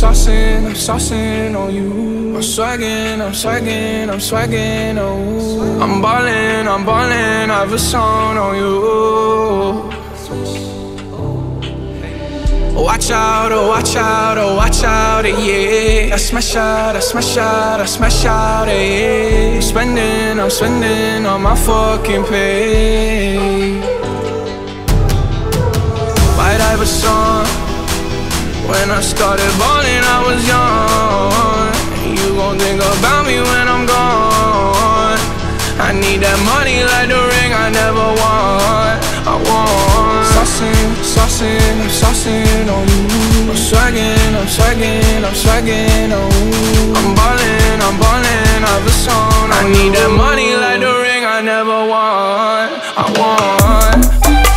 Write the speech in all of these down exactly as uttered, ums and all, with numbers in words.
saucing, I'm saucing on you. I'm swagging, I'm swagging, I'm swagging, oh. I'm ballin', I'm ballin', I have a song on you. Watch out, oh watch out, oh watch out, yeah. I smash out, I smash out, I smash out, yeah. I'm spending, I'm spending on my fucking pay. White Iverson. When I started ballin', I was young. You gon' think about me when I'm gone. I need that money like the ring I never won. I want saucing, saucing, I'm saucing on you. I'm swaggin', I'm swaggin', I'm swaggin', oh. I'm ballin', I'm ballin', I have a song. I need that money like the ring I never won. I want.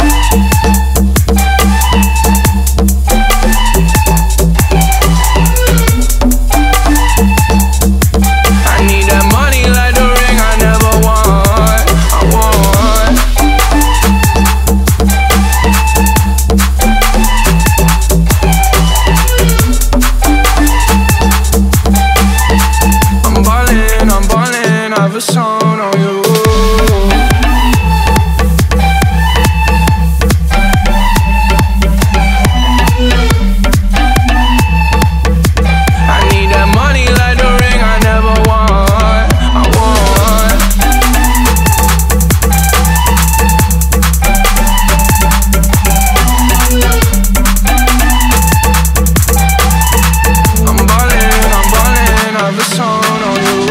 Song on you. I need that money like the ring I never won. I want. I'm ballin', I'm ballin', I have a song on you.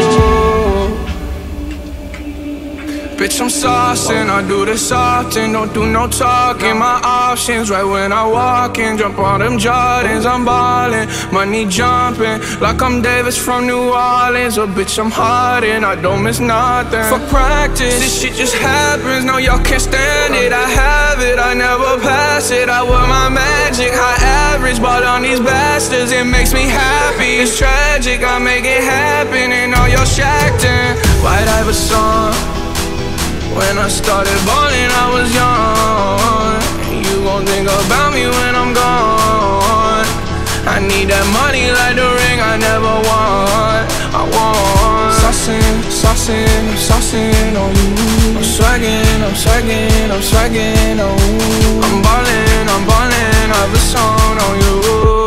Bitch, I'm saucing, I do this often. Don't do no talking, my options right when I walk in. Jump on them Jordans, I'm ballin'. Money jumping, like I'm Davis from New Orleans. Oh bitch, I'm hardin', I don't miss nothing. For practice, this shit just happens. No, y'all can't stand it, I have it, I never pass it. I wear my magic, high average, bought on these bastards. It makes me happy, it's tragic, I make it happen. And all y'all shacked in. White Iverson. When I started ballin', I was young. You gon' think about me when I'm gone. I need that money like the ring I never won. I want saucing, saucing, I'm saucing on you. I'm swaggin', I'm swaggin', I'm swaggin', oh. I'm ballin', I'm ballin', I have a song on you.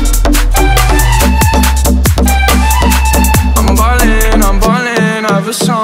I'm ballin', I'm ballin', I have a song.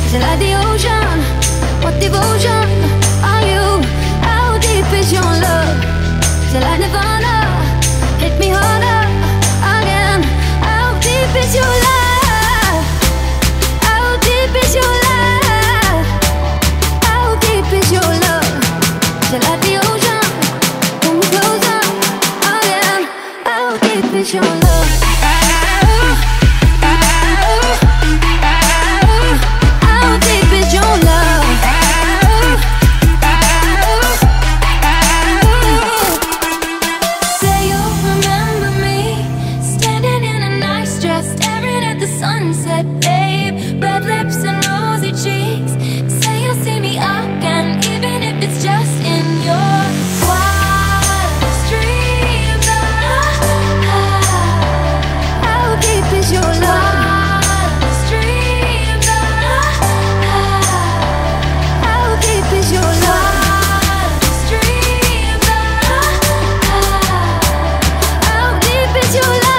Is it like the ocean? What devotion are you? How deep is your love? Is it like Nirvana? Hit me harder again. How deep is your love? How deep is your love? How deep is your love? Is it like the ocean? Pull me closer again. How deep is your love? Sunset, babe, red lips and rosy cheeks. Say you'll see me again, even if it's just in your wildest dreams. How deep is your love? Wildest dreams. How deep is your love? Wildest dreams. How deep is your love?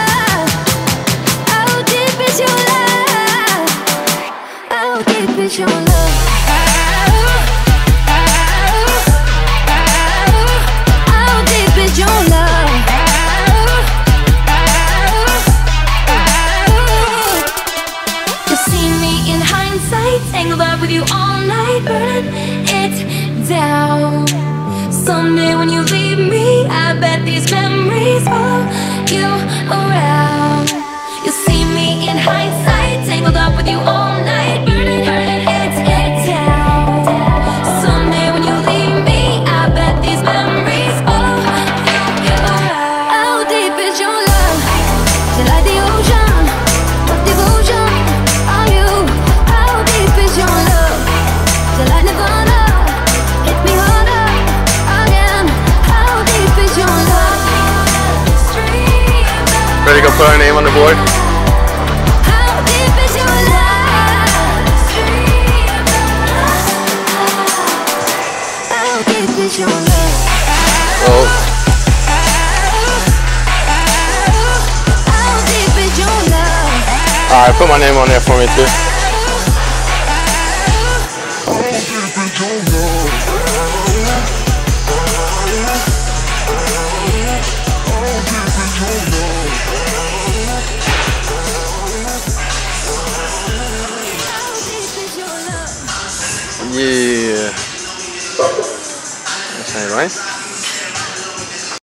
Is your love? How deep is your love? You'll see me in hindsight, tangled up with you all night, burning it down. Someday when you leave me, I bet these memories follow you around. You'll see me in hindsight, tangled up with you all night, burning, burning it down. Someday when you leave me, I bet these memories follow you around. How deep is your love? Is it like the ocean? What devotion are you? How deep is your love? Is it like Nirvana? Hit me harder again. How deep is your love? Ready to go put our name on the board? How deep is your love? How deep is your love? Oh. How deep is your love? Alright, put my name on there for me too. Yeah. That's right.